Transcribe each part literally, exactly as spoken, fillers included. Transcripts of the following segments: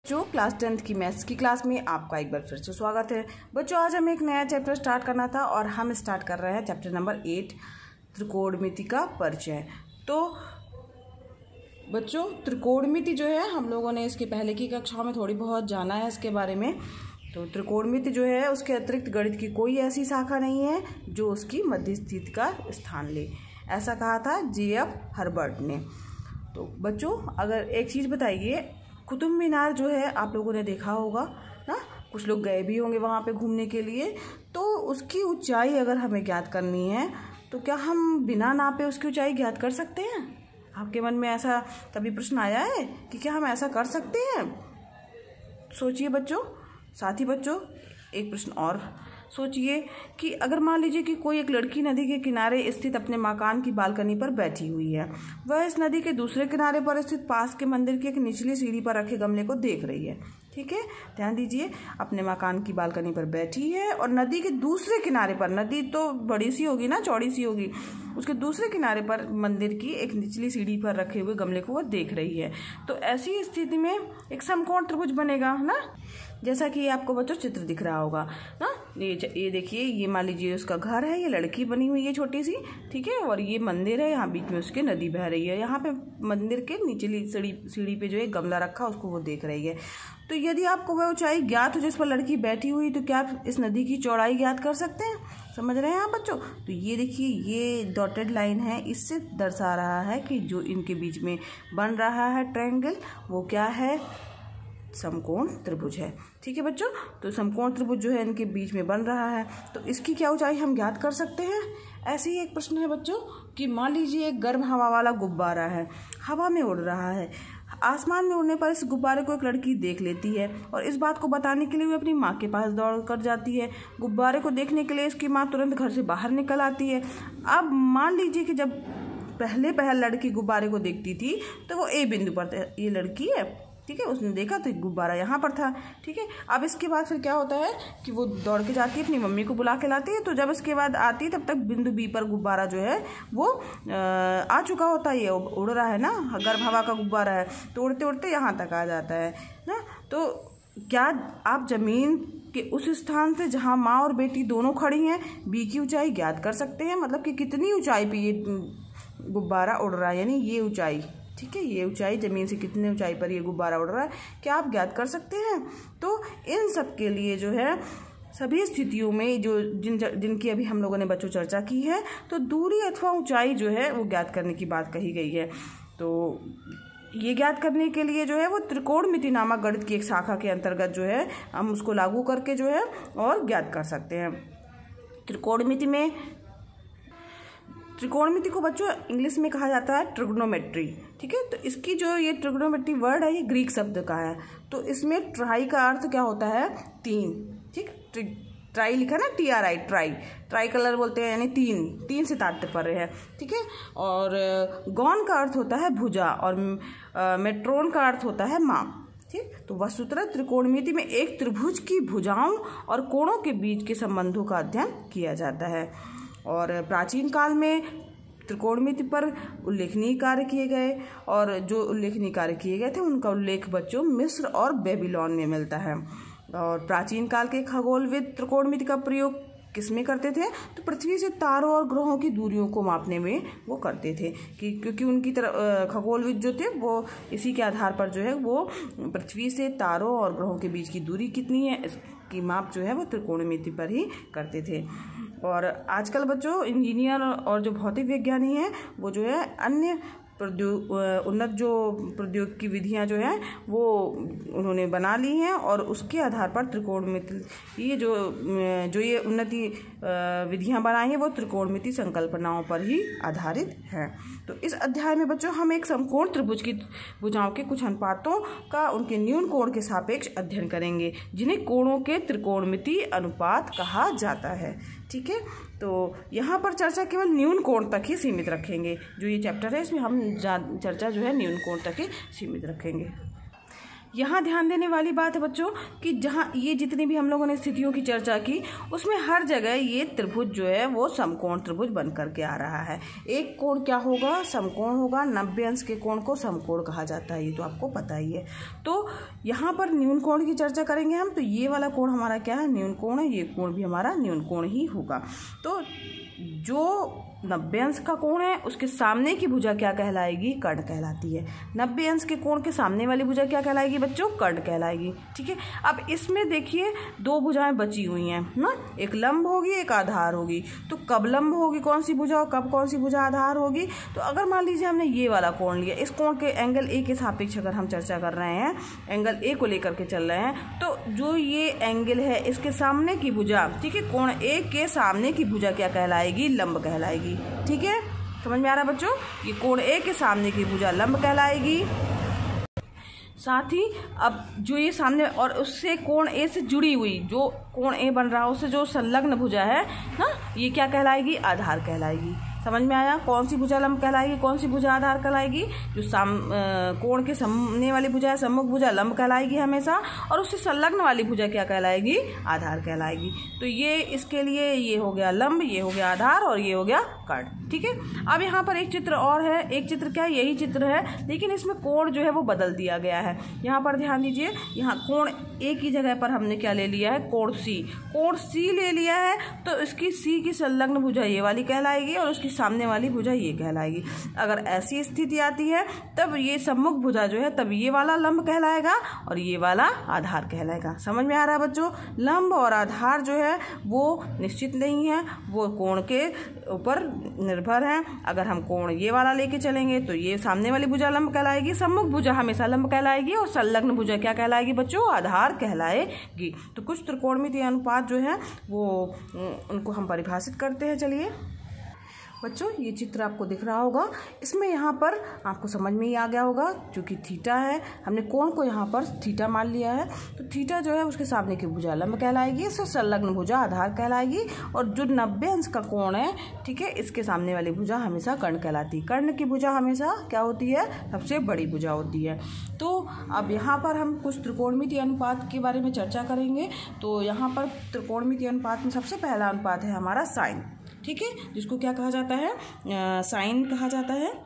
जो class tenth की maths की क्लास में आपका एक बार फिर से स्वागत है। बच्चों, आज हमें एक नया चैप्टर स्टार्ट करना था और हम स्टार्ट कर रहे हैं चैप्टर नंबर एट, त्रिकोणमिति का परिचय। तो बच्चों, त्रिकोणमिति जो है हम लोगों ने इसके पहले की कक्षाओं में थोड़ी बहुत जाना है इसके बारे में। तो त्रिकोणमिति जो है उसके अतिरिक्त गणित की कोई ऐसी शाखा नहीं है जो उसकी मध्य स्थिति का स्थान ले, ऐसा कहा था जे एफ हर्बर्ट ने। तो बच्चों, अगर एक चीज़ बताइए, कुतुब मीनार जो है आप लोगों ने देखा होगा ना, कुछ लोग गए भी होंगे वहाँ पे घूमने के लिए। तो उसकी ऊंचाई अगर हमें ज्ञात करनी है तो क्या हम बिना नापे उसकी ऊंचाई ज्ञात कर सकते हैं? आपके मन में ऐसा कभी प्रश्न आया है कि क्या हम ऐसा कर सकते हैं? सोचिए बच्चों। साथ ही बच्चों, एक प्रश्न और सोचिए कि अगर मान लीजिए कि कोई एक लड़की नदी के किनारे स्थित अपने मकान की बालकनी पर बैठी हुई है। वह इस नदी के दूसरे किनारे पर स्थित पास के मंदिर की एक निचली सीढ़ी पर रखे गमले को देख रही है। ठीक है, ध्यान दीजिए, अपने मकान की बालकनी पर बैठी है और नदी के दूसरे किनारे पर, नदी तो बड़ी सी होगी ना, चौड़ी सी होगी, उसके दूसरे किनारे पर मंदिर की एक निचली सीढ़ी पर रखे हुए गमले को वह देख रही है। तो ऐसी स्थिति में एक समकोण त्रिभुज बनेगा ना, जैसा कि आपको बच्चों चित्र दिख रहा होगा ना। ये ये देखिए, ये मान लीजिए उसका घर है, ये लड़की बनी हुई है छोटी सी, ठीक है, और ये मंदिर है, यहाँ बीच में उसके नदी बह रही है। यहाँ पे मंदिर के निचली सीढ़ी सीढ़ी पे जो है गमला रखा, उसको वो देख रही है। तो यदि आपको वह ऊंचाई ज्ञात हो जिस पर लड़की बैठी हुई, तो क्या आप इस नदी की चौड़ाई ज्ञात कर सकते हैं? समझ रहे हैं आप बच्चों? तो ये देखिए, ये डॉटेड लाइन है, इससे दर्शा रहा है कि जो इनके बीच में बन रहा है ट्रायंगल, वो क्या है? समकोण त्रिभुज है। ठीक है बच्चों, तो समकोण त्रिभुज जो है इनके बीच में बन रहा है, तो इसकी क्या ऊंचाई हम ज्ञात कर सकते हैं? ऐसे ही एक प्रश्न है बच्चों कि मान लीजिए एक गर्म हवा वाला गुब्बारा है, हवा में उड़ रहा है। आसमान में उड़ने पर इस गुब्बारे को एक लड़की देख लेती है और इस बात को बताने के लिए वो अपनी माँ के पास दौड़ कर जाती है। गुब्बारे को देखने के लिए इसकी माँ तुरंत घर से बाहर निकल आती है। अब मान लीजिए कि जब पहले पहल लड़की गुब्बारे को देखती थी तो वो ए बिंदु पर, ये लड़की है, ठीक है, उसने देखा तो गुब्बारा यहाँ पर था। ठीक है, अब इसके बाद फिर क्या होता है कि वो दौड़ के जाती है, अपनी मम्मी को बुला के लाती है। तो जब इसके बाद आती है तब तक बिंदु बी पर गुब्बारा जो है वो आ चुका होता है, ये उड़ रहा है ना, गर्म हवा का गुब्बारा है, तो उड़ते उड़ते यहाँ तक आ जाता है ना। तो क्या आप जमीन के उस स्थान से जहाँ माँ और बेटी दोनों खड़ी हैं बी की ऊंचाई ज्ञात कर सकते हैं? मतलब कि कितनी ऊंचाई पे ये गुब्बारा उड़ रहा है, यानी ये ऊंचाई, ठीक है, ये ऊंचाई जमीन से कितनी ऊंचाई पर ये गुब्बारा उड़ रहा है, क्या आप ज्ञात कर सकते हैं? तो इन सब के लिए जो है सभी स्थितियों में जो जिन जिनकी अभी हम लोगों ने बच्चों चर्चा की है, तो दूरी अथवा ऊंचाई जो है वो ज्ञात करने की बात कही गई है। तो ये ज्ञात करने के लिए जो है वो त्रिकोणमिति नामक गणित की एक शाखा के अंतर्गत जो है हम उसको लागू करके जो है और ज्ञात कर सकते हैं। त्रिकोणमिति में त्रिकोणमिति को बच्चों इंग्लिश में कहा जाता है ट्रिग्नोमेट्री। ठीक है, तो इसकी जो ये ट्रिग्नोमेट्री वर्ड है ये ग्रीक शब्द का है। तो इसमें ट्राई का अर्थ क्या होता है? तीन। ठीक, ट्राई लिखा ना, T R I, try, try colour बोलते हैं, यानी तीन, तीन से तात्पर्य है। ठीक है, और गौन का अर्थ होता है भुजा और मेट्रोन का अर्थ होता है माप। ठीक, तो वस्तुतः त्रिकोणमिति में एक त्रिभुज की भुजाओं और कोणों के बीच के संबंधों का अध्ययन किया जाता है। और प्राचीन काल में त्रिकोणमिति पर उल्लेखनीय कार्य किए गए, और जो उल्लेखनीय कार्य किए गए थे उनका उल्लेख बच्चों मिस्र और बेबीलोन में मिलता है। और प्राचीन काल के खगोलविद त्रिकोणमिति का प्रयोग किस में करते थे? तो पृथ्वी से तारों और ग्रहों की दूरियों को मापने में वो करते थे, कि क्योंकि उनकी तरफ खगोलविद जो थे वो इसी के आधार पर जो है वो पृथ्वी से तारों और ग्रहों के बीच की दूरी कितनी है इसकी माप जो है वो त्रिकोणमिति पर ही करते थे। और आजकल बच्चों इंजीनियर और जो भौतिक विज्ञानी हैं वो जो है अन्य प्रौद्योग उन्नत जो प्रौद्योगिकी विधियां जो हैं वो उन्होंने बना ली हैं, और उसके आधार पर त्रिकोणमिति ये जो जो ये उन्नति विधियां बनाई हैं वो त्रिकोणमिति संकल्पनाओं पर ही आधारित हैं। तो इस अध्याय में बच्चों हम एक समकोण त्रिभुज की भुजाओं के कुछ अनुपातों का उनके न्यून कोण के सापेक्ष अध्ययन करेंगे, जिन्हें कोणों के त्रिकोणमिति अनुपात कहा जाता है। ठीक है, तो यहाँ पर चर्चा केवल न्यून कोण तक ही सीमित रखेंगे। जो ये चैप्टर है इसमें हम चर्चा जो है न्यून कोण तक ही सीमित रखेंगे। यहाँ ध्यान देने वाली बात है बच्चों कि जहाँ ये जितनी भी हम लोगों ने स्थितियों की चर्चा की उसमें हर जगह ये त्रिभुज जो है वो समकोण त्रिभुज बन करके आ रहा है। एक कोण क्या होगा? समकोण होगा। नब्बे अंश के कोण को समकोण कहा जाता है, ये तो आपको पता ही है। तो यहाँ पर न्यून कोण की चर्चा करेंगे हम, तो ये वाला कोण हमारा क्या है? न्यून कोण है। ये कोण भी हमारा न्यून कोण ही होगा। तो जो नब्बे अंश का कोण है उसके सामने की भुजा क्या कहलाएगी? कर्ण कहलाती है। नब्बे अंश के कोण के सामने वाली भुजा क्या कहलाएगी बच्चों? कर्ण कहलाएगी। ठीक है, अब इसमें देखिए दो भुजाएं बची हुई हैं ना, एक लंब होगी एक आधार होगी। तो कब लंब होगी कौन सी भुजा और कब कौन सी भुजा आधार होगी? तो अगर मान लीजिए हमने ये वाला कोण लिया, इस कोण के एंगल ए के सापेक्ष अगर हम चर्चा कर रहे हैं, एंगल ए को लेकर के चल रहे हैं, तो जो ये एंगल है इसके सामने की भुजा, ठीक है, कोण ए के सामने की भुजा क्या कहलाएगी? लंब कहलाएगी। ठीक है, समझ में आ रहा है बच्चों? ये कोण ए के सामने की भुजा लंब कहलाएगी। साथ ही अब जो ये सामने और उससे कोण ए से जुड़ी हुई जो कोण ए बन रहा है उससे जो संलग्न भुजा है ना, ये क्या कहलाएगी? आधार कहलाएगी। समझ में आया? कौन सी भुजा लंब कहलाएगी, कौन सी भुजा आधार कहलाएगी? जो साम कोण के सामने वाली भुजा है सम्मुख भुजा लंब कहलाएगी हमेशा, और उससे संलग्न वाली भुजा क्या कहलाएगी? आधार कहलाएगी। तो ये इसके लिए ये हो गया लंब, ये हो गया आधार और ये हो गया कर्ण। ठीक है, अब यहाँ पर एक चित्र और है। एक चित्र क्या है? यही चित्र है, लेकिन इसमें कोण जो है वो बदल दिया गया है। यहाँ पर ध्यान दीजिए, यहाँ कोण ए की जगह पर हमने क्या ले लिया है? कोण सी। कोण सी ले लिया है तो इसकी सी की संलग्न भुजा ये वाली कहलाएगी और उसकी सामने वाली भुजा ये कहलाएगी। अगर ऐसी स्थिति आती है तब ये सम्मुख भुजा जो है तब ये वाला लंब कहलाएगा और ये वाला आधार कहलाएगा। समझ में आ रहा है बच्चों? लंब और आधार जो है वो निश्चित नहीं है, वो कोण के ऊपर निर्भर है। अगर हम कोण ये वाला लेके चलेंगे तो ये सामने वाली भुजा लंब कहलाएगी, सम्मुख भुजा हमेशा लंब कहलाएगी और संलग्न भुजा क्या कहलाएगी बच्चों? आधार कहलाएगी। तो कुछ त्रिकोणमितीय अनुपात जो है वो उनको हम परिभाषित करते हैं। चलिए बच्चों, ये चित्र आपको दिख रहा होगा, इसमें यहाँ पर आपको समझ में ही आ गया होगा, क्योंकि थीटा है, हमने कोण को यहाँ पर थीटा मान लिया है, तो थीटा जो है उसके सामने की भुजा लंब कहलाएगी, इससे संलग्न भुजा आधार कहलाएगी, और जो नब्बे अंश का कोण है, ठीक है, इसके सामने वाली भुजा हमेशा कर्ण कहलाती है। कर्ण की भुजा हमेशा क्या होती है? सबसे बड़ी भुजा होती है। तो अब यहाँ पर हम कुछ त्रिकोणमितीय अनुपात के बारे में चर्चा करेंगे। तो यहाँ पर त्रिकोणमितीय अनुपात में सबसे पहला अनुपात है हमारा साइन। ठीक है, जिसको क्या कहा जाता है? साइन कहा जाता है।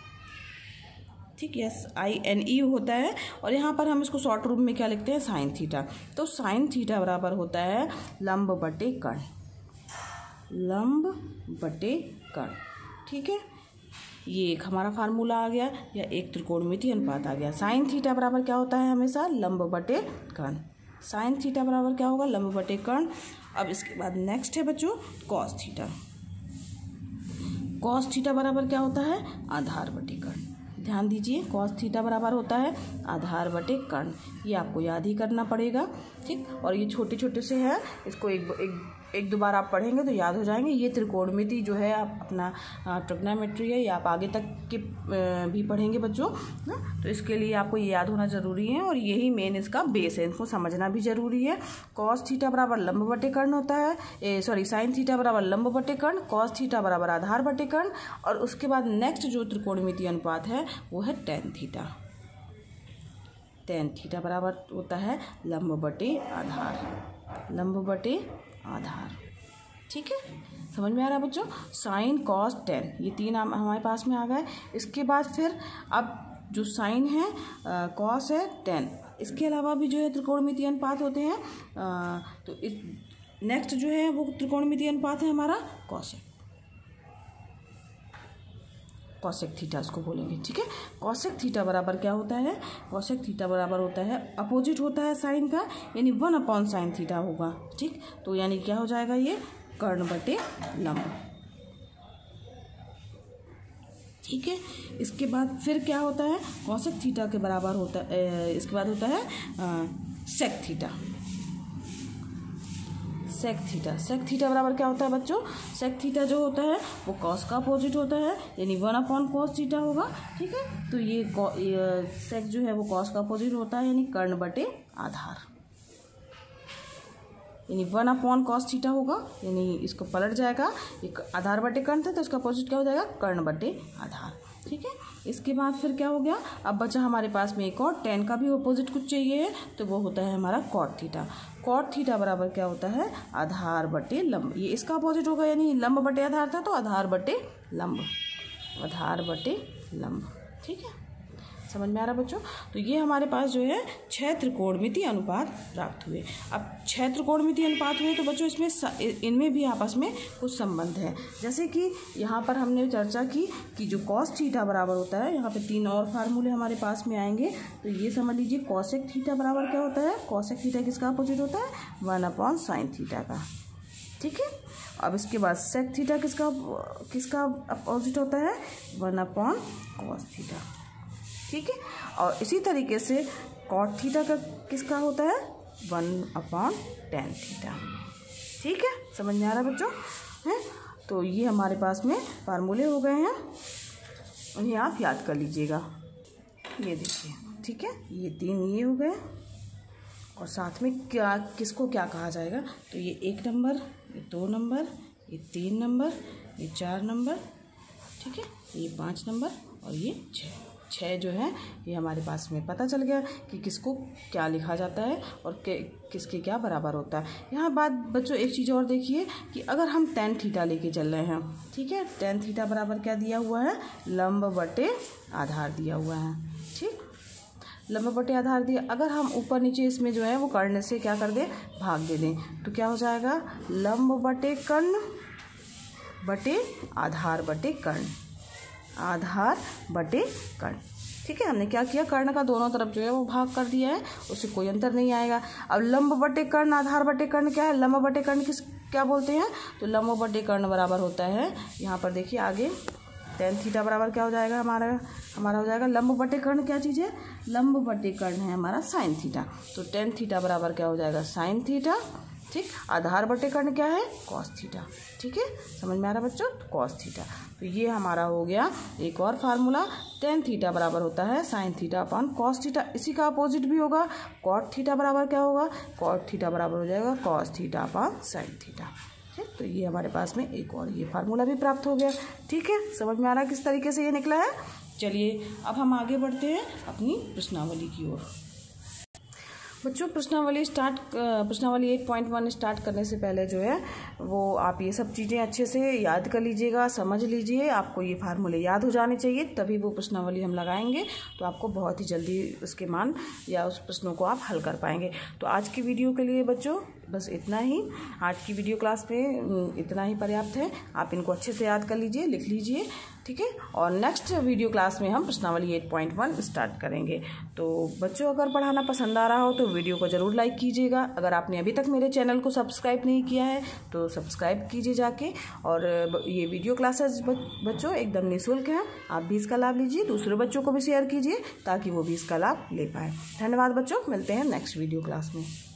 ठीक, यस, आई एन ई होता है, और यहाँ पर हम इसको शॉर्ट रूप में क्या लिखते हैं? Sine theta. तो साइन थीटा बराबर होता है लंब बटे कर्ण, लंब बटे कर्ण। ठीक है, ये एक हमारा फार्मूला आ गया या एक त्रिकोणमितीय अनुपात आ गया। साइन थीटा बराबर क्या होता है? हमेशा लंब बटे कर्ण। साइन थीटा बराबर क्या होगा? लंब बटे कर्ण। अब इसके बाद नेक्स्ट है बच्चों कॉस थीटा। कॉस थीटा बराबर क्या होता है? आधार बटे कर्ण। ध्यान दीजिए, कॉस थीटा बराबर होता है आधार बटे कर्ण। ये आपको याद ही करना पड़ेगा। ठीक, और ये छोटे छोटे से है, इसको एक एक एक दो बार आप पढ़ेंगे तो याद हो जाएंगे। ये त्रिकोणमिति जो है आप अपना ट्रिग्नोमेट्री है, या आप आगे तक के भी पढ़ेंगे बच्चों ना, तो इसके लिए आपको ये याद होना ज़रूरी है, और यही मेन इसका बेस है, इसको समझना भी ज़रूरी है। कॉस थीटा बराबर लंब बटे कर्ण होता है, सॉरी साइन थीटा बराबर लंब बटे कर्ण, कॉस थीटा बराबर आधार बटे कर्ण, और उसके बाद नेक्स्ट जो त्रिकोणमितीय अनुपात है वो है टेन थीटा। टेन थीटा बराबर होता है लंब बटे आधार, लंब बटे आधार। ठीक है, समझ में आ रहा है बच्चों? साइन कॉस टेन, ये तीन हमारे पास में आ गए। इसके बाद फिर अब जो साइन है, कॉस है, टेन, इसके अलावा भी जो है त्रिकोणमितीय अनुपात होते हैं। आ, तो इस नेक्स्ट जो है वो त्रिकोणमितीय अनुपात है हमारा कॉसेक, कॉसेक थीटा उसको बोलेंगे। ठीक है, कॉसेक थीटा बराबर क्या होता है? कॉसेक थीटा बराबर होता है अपोजिट होता है साइन का, यानी वन अपॉन साइन थीटा होगा। ठीक, तो यानी क्या हो जाएगा? ये कर्ण बटे लंब। ठीक है, इसके बाद फिर क्या होता है? कॉसेक थीटा के बराबर होता है, इसके बाद होता है sec theta. Sec theta, sec theta बराबर क्या होता है बच्चों? सेक थीटा जो होता है वो कॉस का अपोजिट होता है, यानी वन अपॉन कॉस थीटा होगा। ठीक है, तो ये, ये सेक जो है वो कॉस का अपोजिट होता है, यानी कर्ण बटे आधार, यानी वन अपॉन कॉस थीटा होगा, यानी इसको पलट जाएगा, एक आधार बटे कर्ण था तो इसका अपोजिट क्या हो जाएगा? कर्ण बटे आधार। ठीक है। इसके बाद फिर क्या हो गया, अब बचा हमारे पास में एक और टेन का भी अपोजिट कुछ चाहिए है, तो वो होता है हमारा कॉट थीटा। कॉट थीटा बराबर क्या होता है, आधार बटे लंब। ये इसका अपोजिट होगा, यानी लंब बटे आधार था तो आधार बटे लंब, आधार बटे लंब। ठीक है, समझ में आ रहा बच्चों। तो ये हमारे पास जो है छह त्रिकोणमितीय अनुपात प्राप्त हुए। अब छह त्रिकोणमितीय अनुपात हुए तो बच्चों इसमें इनमें भी आपस में कुछ संबंध है। जैसे कि यहाँ पर हमने चर्चा की कि जो कॉस थीटा बराबर होता है, यहाँ पे तीन और फार्मूले हमारे पास में आएंगे। तो ये समझ लीजिए कॉसेक थीटा बराबर क्या होता है, कॉसेक थीटा किसका अपोजिट होता है, वन अपॉन साइन थीटा का। ठीक है, अब इसके बाद सेक थीटा किसका किसका अपोजिट होता है, वन अपॉन कॉस थीटा। ठीक है, और इसी तरीके से कॉट थीटा का किसका होता है, वन अपॉन टेन थीटा। ठीक है, समझ में आ रहा बच्चों हैं। तो ये हमारे पास में फार्मूले हो गए हैं, उन्हें आप याद कर लीजिएगा। ये देखिए, ठीक है, ये तीन ये हो गए और साथ में क्या किसको क्या कहा जाएगा, तो ये एक नंबर, ये दो नंबर, ये तीन नंबर, ये चार नंबर, ठीक है, ये पाँच नंबर और ये छः छः जो है ये हमारे पास में पता चल गया कि किसको क्या लिखा जाता है और के किसके क्या बराबर होता है। यहाँ बात बच्चों एक चीज़ और देखिए कि अगर हम टेन थीटा लेके चल रहे हैं, ठीक है, टेन थीटा बराबर क्या दिया हुआ है, लंब बटे आधार दिया हुआ है। ठीक, लंब बटे आधार दिया, अगर हम ऊपर नीचे इसमें जो है वो कर्ण से क्या कर दें, भाग दे दें, तो क्या हो जाएगा, लंब बटे कर्ण बटे आधार बटे कर्ण, आधार बटे कर्ण। ठीक है, हमने क्या किया, कर्ण का दोनों तरफ जो है वो भाग कर दिया है, उससे कोई अंतर नहीं आएगा। अब लंब बटे कर्ण आधार बटे कर्ण क्या है, लंब बटे कर्ण किस क्या बोलते हैं, तो लंब बटे कर्ण बराबर होता है, यहाँ पर देखिए आगे टेन थीटा बराबर क्या हो जाएगा, हमारा हमारा हो जाएगा लंब बटे कर्ण क्या चीज़ है, लंब बटे कर्ण है हमारा साइन थीटा। तो टेन थीटा बराबर क्या हो जाएगा, साइन थीटा। ठीक, आधार बटे कर्ण क्या है, कॉस थीटा। ठीक है, समझ में आ रहा बच्चों, कॉस थीटा। तो ये हमारा हो गया एक और फार्मूला, टेन थीटा बराबर होता है sine theta upon cos theta. इसी का अपोजिट भी होगा, कॉट थीटा बराबर क्या होगा, कॉट थीटा बराबर हो जाएगा cos theta upon sine theta. ठीक, तो ये हमारे पास में एक और ये फार्मूला भी प्राप्त हो गया। ठीक है, समझ में आ रहा है किस तरीके से ये निकला है। चलिए अब हम आगे बढ़ते हैं अपनी प्रश्नावली की ओर। बच्चों प्रश्नावली स्टार्ट प्रश्नावली एट पॉइंट वन स्टार्ट करने से पहले जो है वो आप ये सब चीज़ें अच्छे से याद कर लीजिएगा, समझ लीजिए। आपको ये फार्मूले याद हो जाने चाहिए, तभी वो प्रश्नावली हम लगाएंगे तो आपको बहुत ही जल्दी उसके मान या उस प्रश्नों को आप हल कर पाएंगे। तो आज की वीडियो के लिए बच्चों बस इतना ही, आज की वीडियो क्लास में इतना ही पर्याप्त है। आप इनको अच्छे से याद कर लीजिए, लिख लीजिए। ठीक है, और नेक्स्ट वीडियो क्लास में हम प्रश्नावली एट पॉइंट वन स्टार्ट करेंगे। तो बच्चों अगर पढ़ाना पसंद आ रहा हो तो वीडियो को ज़रूर लाइक कीजिएगा। अगर आपने अभी तक मेरे चैनल को सब्सक्राइब नहीं किया है तो सब्सक्राइब कीजिए जाके। और ये वीडियो क्लासेस बच्चों एकदम निःशुल्क हैं, आप भी इसका लाभ लीजिए, दूसरे बच्चों को भी शेयर कीजिए ताकि वो भी इसका लाभ ले पाए। धन्यवाद बच्चों, मिलते हैं नेक्स्ट वीडियो क्लास में।